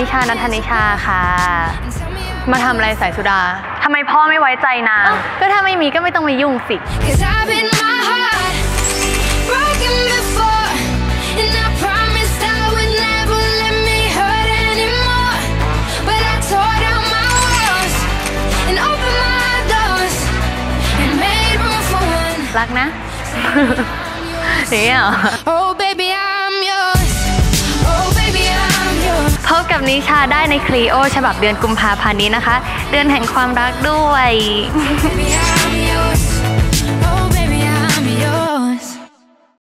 นิชานัทธนิชาค่ะมาทำอะไรใส่สุดาทำไมพ่อไม่ไว้ใจนางก็ถ้าไม่มีก็ไม่ต้องมายุ่งสิรักนะนี่เหรอพบกับนิชาได้ในคลีโอฉบับเดือนกุมภาพันธ์นี้นะคะเดือนแห่งความรักด้วย